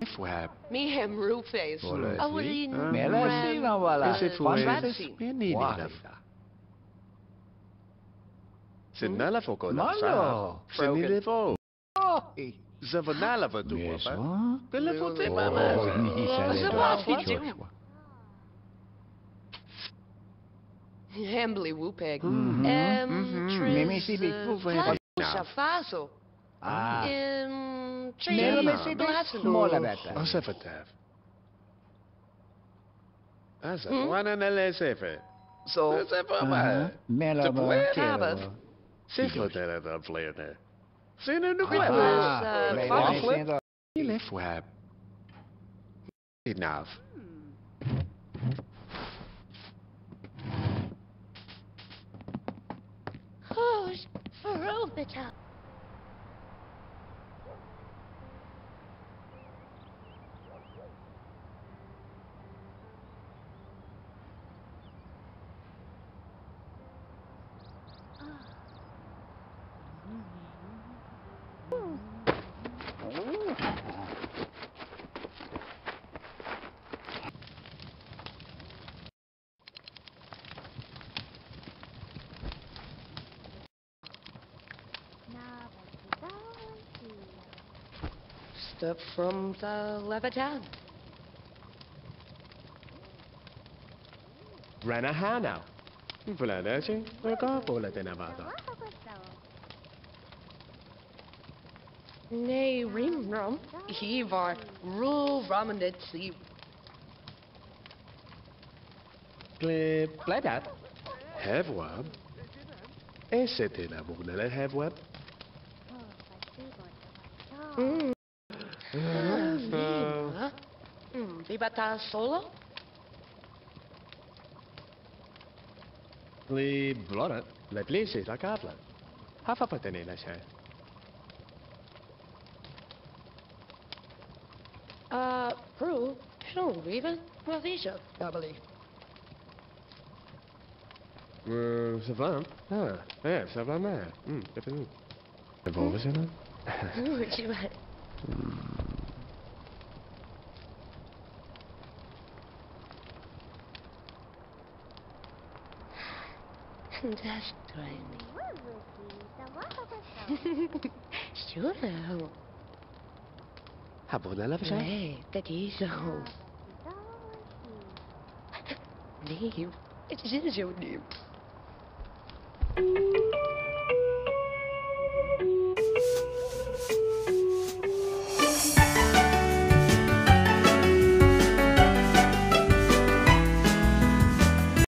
Fwab. Me hem roofface. Awrin. Melasina wala. Fantasy. Sinala foko la sa. Malo. Sinilefo. Oh. Zavanala va tu Yes, pa. huh? Telefote Oh, mama. ni sa Joshua. Hembly Woopeg. Mimi si Big Shafaso. Ah. Trina Melasina. Mola beta. Osefatav. Asa, wana na le sefe. So, sefa Melaba. Tabith. Sefotera da flene. Sina nu Flip. Ile fwab. Enough. Who's Ferobita? Step from the Levitan. Ranahano. Fuladashi. Waka Fulatanavata. Nay, Rimrum. Hevar. Rule Ramanetsi. Play that. Have web. Esetela Bugna have web. Vivata solo? Li blorat. Le plisi la cabla. Hafa patene la shay. Prue. Shon, Viva. Mavisha. Doubly. Ça va, hein? Ah, ouais, ça va mal. C'est fini. C'est bon, c'est là? Tu vas. That's tiny. Sure. Habona la vcha? Hey, that is so. Name. It is your name.